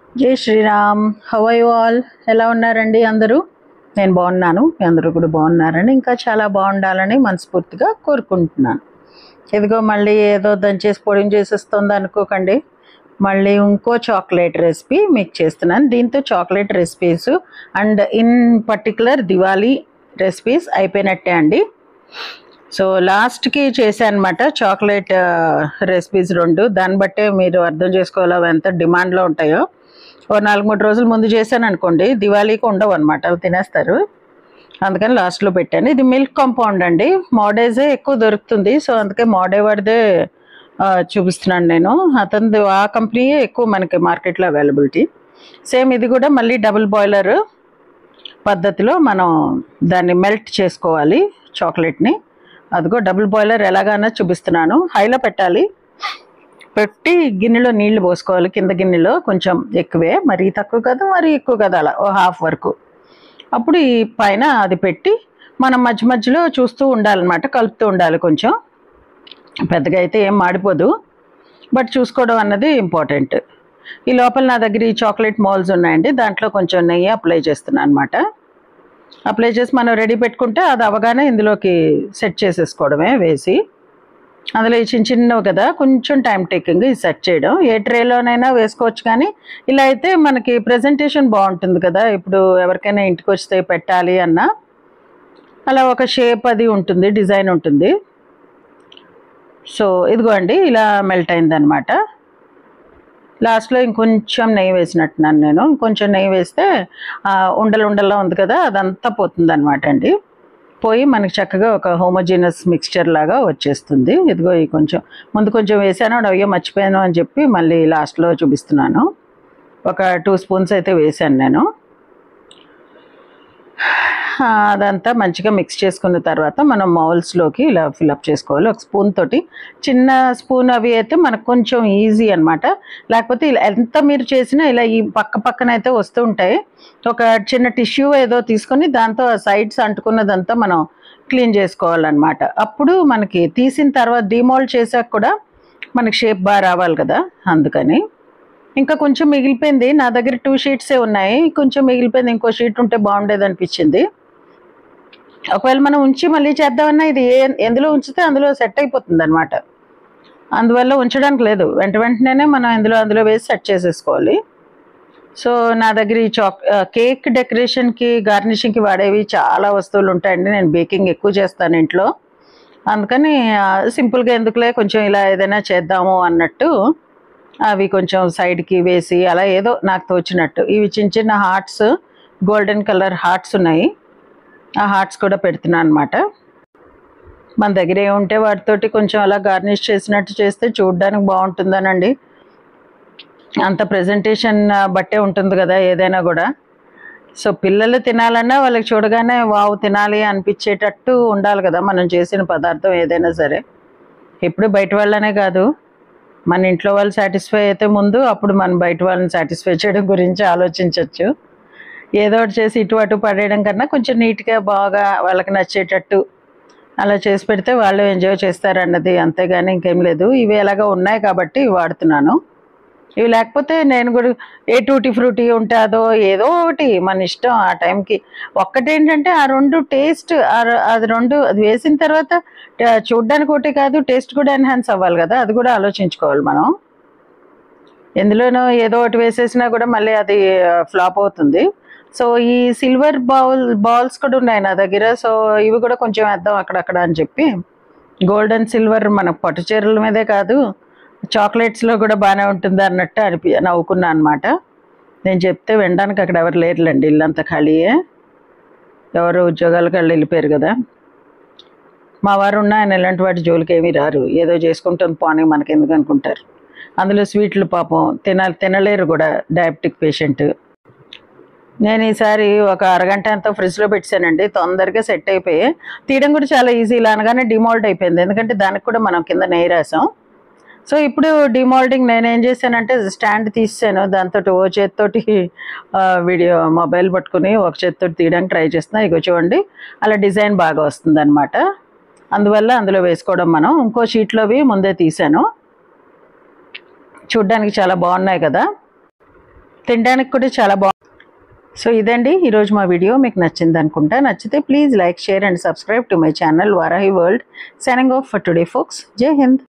జై Shri Ram. How are you all? ఎలా ఉన్నారండి అందరూ? నేను బాగున్నాను, మీ అందరూ కూడా బాగున్నారని, ఇంకా చాలా బాగుండాలని మనస్ఫూర్తిగా కోరుకుంటున్నాను. ఇదిగో మళ్ళీ ఏదో దంచేసి పొడిని చేసేస్తుంది అనుకోకండి. మళ్ళీ ఇంకో చాక్లెట్ రెసిపీ మీకు చేస్తున్నాను. దీంతో chocolate recipes and in particular Diwali recipes అయిపోయినట్టే అండి. సో లాస్ట్కి చేశాను అనమాట చాక్లెట్ రెసిపీస్ 2. దాన్ని బట్టే మీరు అర్థం చేసుకోవాలి అవి ఎంత డిమాండ్లో ఉంటాయో. ఓ 4-3 రోజుల ముందు చేశాను అనుకోండి, దివాళీకి ఉండవు అనమాట, అవి తినేస్తారు. అందుకని లాస్ట్లో పెట్టాను. ఇది మిల్క్ కాంపౌండ్ అండి, మోడేజే ఎక్కువ దొరుకుతుంది. సో అందుకే మోడే వాడిదే చూపిస్తున్నాను నేను. అతనిది ఆ కంపెనీయే ఎక్కువ మనకి మార్కెట్లో అవైలబిలిటీ. సేమ్ ఇది కూడా మళ్ళీ డబుల్ బాయిలర్ పద్ధతిలో మనం దాన్ని మెల్ట్ చేసుకోవాలి చాక్లెట్ని. అదిగో డబుల్ బాయిలర్ ఎలాగైనా చూపిస్తున్నాను. హైలో పెట్టాలి, పెట్టి గిన్నెలో నీళ్లు పోసుకోవాలి. కింద గిన్నెలో కొంచెం ఎక్కువే, మరీ తక్కువ కదా మరీ ఎక్కువ కదా, అలా ఓ హాఫ్ వరకు. అప్పుడు ఈ పైన అది పెట్టి మనం మధ్య మధ్యలో చూస్తూ ఉండాలన్నమాట, కలుపుతూ ఉండాలి. కొంచెం పెద్దగా అయితే ఏం మాడిపోదు, బట్ చూసుకోవడం అన్నది ఇంపార్టెంట్. ఈ లోపల నా దగ్గర ఈ చాక్లెట్ మోల్స్ ఉన్నాయండి, దాంట్లో కొంచెం నెయ్యి అప్లై చేస్తున్నాను అనమాట. అప్లై చేసి మనం రెడీ పెట్టుకుంటే అది అవగానే ఇందులోకి సెట్ చేసేసుకోవడమే వేసి. అందులో ఈ చిన్న చిన్నవి కదా, కొంచెం టైం టేకింగ్ ఇది సెట్ చేయడం. ఏ ట్రేలోనైనా వేసుకోవచ్చు, కానీ ఇలా అయితే మనకి ప్రజెంటేషన్ బాగుంటుంది కదా. ఇప్పుడు ఎవరికైనా ఇంటికి వస్తే పెట్టాలి అన్నా అలా ఒక షేప్ అది ఉంటుంది, డిజైన్ ఉంటుంది. సో ఇదిగో అండి, ఇలా మెల్ట్ అయిందనమాట. లాస్ట్లో ఇంకొంచెం నెయ్యి వేసినట్టున్నాను నేను. ఇంకొంచెం నెయ్యి వేస్తే ఉండల్లో ఉంది కదా, అదంతా పోతుంది అనమాట అండి. పోయి మనకి చక్కగా ఒక హోమోజీనస్ మిక్స్చర్ లాగా వచ్చేస్తుంది. ఇదిగో ఈ కొంచెం ముందు కొంచెం వేసాను, అయ్యో మర్చిపోయాను అని చెప్పి మళ్ళీ లాస్ట్లో చూపిస్తున్నాను. ఒక 2 స్పూన్స్ అయితే వేసాను నేను. అదంతా మంచిగా మిక్స్ చేసుకున్న తర్వాత మనం మౌల్స్లోకి ఇలా ఫిల్అప్ చేసుకోవాలి. ఒక స్పూన్ తోటి, చిన్న స్పూన్ అవి అయితే మనకు కొంచెం ఈజీ అనమాట. లేకపోతే ఇలా ఎంత మీరు చేసినా ఇలా ఈ పక్కన అయితే వస్తూ ఉంటాయి. ఒక చిన్న టిష్యూ ఏదో తీసుకొని దాంతో సైడ్స్ అంటుకున్నదంతా మనం క్లీన్ చేసుకోవాలన్నమాట. అప్పుడు మనకి తీసిన తర్వాత డిమోల్డ్ చేసాక కూడా మనకి షేప్ బాగా రావాలి కదా, అందుకని. ఇంకా కొంచెం మిగిలిపోయింది, నా దగ్గర 2 షీట్సే ఉన్నాయి. కొంచెం మిగిలిపోయింది, ఇంకో షీట్ ఉంటే బాగుండేది అనిపించింది. ఒకవేళ మనం ఉంచి మళ్ళీ చేద్దామన్నా ఇది ఎందులో ఉంచితే అందులో సెట్ అయిపోతుంది అనమాట. అందువల్ల ఉంచడానికి లేదు, వెంటనే మనం అందులో వేసి సెట్ చేసేసుకోవాలి. సో నా దగ్గర ఈ కేక్ డెకరేషన్కి గార్నిషింగ్కి వాడేవి చాలా వస్తువులు ఉంటాయండి. నేను బేకింగ్ ఎక్కువ చేస్తాను ఇంట్లో, అందుకని సింపుల్గా ఎందుకులే కొంచెం ఇలా ఏదైనా చేద్దాము అన్నట్టు అవి కొంచెం సైడ్కి వేసి అలా ఏదో నాకు తోచినట్టు. ఇవి చిన్న చిన్న హార్ట్స్, గోల్డెన్ కలర్ హార్ట్స్ ఉన్నాయి, ఆ హార్ట్స్ కూడా పెడుతున్నాను అనమాట. మన దగ్గర ఏముంటే వాటితోటి కొంచెం అలా గార్నిష్ చేసినట్టు చేస్తే చూడడానికి బాగుంటుందనండి. అంత ప్రజెంటేషన్ బట్టే ఉంటుంది కదా ఏదైనా కూడా. సో పిల్లలు తినాలన్నా వాళ్ళకి చూడగానే వావ్ తినాలి అనిపించేటట్టు ఉండాలి కదా మనం చేసిన పదార్థం ఏదైనా సరే. ఎప్పుడు బయట వాళ్ళనే కాదు, మన ఇంట్లో వాళ్ళు సాటిస్ఫై అయితే ముందు, అప్పుడు మనం బయట వాళ్ళని సాటిస్ఫై చేయడం గురించి ఆలోచించవచ్చు. ఏదో ఒకటి చేసి ఇటు అటు పడేయడం కన్నా కొంచెం నీట్గా బాగా వాళ్ళకి నచ్చేటట్టు అలా చేసి పెడితే వాళ్ళు ఎంజాయ్ చేస్తారన్నది, అంతేగాని ఇంకేం లేదు. ఇవి ఎలాగో ఉన్నాయి కాబట్టి వాడుతున్నాను. ఇవి లేకపోతే నేను కూడా ఏ టూటీ ఫ్రూటీ ఉంటే అదో ఏదో ఒకటి మన ఇష్టం ఆ టైంకి. ఒక్కటేంటంటే ఆ 2 టేస్ట్, అది 2 అది వేసిన తర్వాత చూడ్డానికి ఒకటి కాదు, టేస్ట్ కూడా ఎన్హాన్స్ అవ్వాలి కదా, అది కూడా ఆలోచించుకోవాలి మనం. ఎందులోనో ఏదో ఒకటి వేసేసినా కూడా మళ్ళీ అది ఫ్లాప్ అవుతుంది. సో ఈ సిల్వర్ బాల్స్ కూడా ఉన్నాయి నా దగ్గర. సో ఇవి కూడా కొంచెం వేద్దాం అక్కడక్కడ అని చెప్పి, గోల్డ్ అండ్ సిల్వర్ మన పట్టు చీరల మీదే కాదు చాక్లెట్స్లో కూడా బాగానే ఉంటుంది అన్నట్టు నవ్వుకున్నా అనమాట. నేను చెప్తే వినడానికి అక్కడ ఎవరు లేరులేండి, ఇల్లంతా ఖాళీయే, ఎవరు ఉద్యోగాలకు వాళ్ళు వెళ్ళిపోయారు కదా. మా వారు ఉన్న ఆయన ఇలాంటి వాటి జోలికి ఏమీ రారు, ఏదో చేసుకుంటుంది పోనీ మనకి ఎందుకు అనుకుంటారు. అందులో స్వీట్లు పాపం తినలేరు కూడా, డయాబెటిక్ పేషెంట్. నేను ఈసారి ఒక అరగంట ఎంతో ఫ్రిడ్జ్లో పెట్టానండి, తొందరగా సెట్ అయిపోయి. తీయడం కూడా చాలా ఈజీ, ఇలా అనగానే డిమోల్డ్ అయిపోయింది, ఎందుకంటే దానికి కూడా మనం కింద నెయ్యి రాసాం. సో ఇప్పుడు డిమోల్డింగ్ నేనేం చేశానంటే స్టాండ్ తీసాను, దాంతో ఓ చేతితోటి మొబైల్ పట్టుకుని ఒక చేతితో తీయడానికి ట్రై చేస్తున్నా. ఇగో చూడండి అలా డిజైన్ బాగా వస్తుంది అనమాట. అందువల్ల అందులో వేసుకోవడం. మనం ఇంకో షీట్లోవి ముందే తీసాను, చూడ్డానికి చాలా బాగున్నాయి కదా. తినడానికి కూడా చాలా బాగుంది. సో ఇదండి ఈరోజు మా వీడియో. మీకు నచ్చింది అనుకుంటా. నచ్చితే please like, share and subscribe to my channel Varahi world. Signing off for today folks. జై హింద్.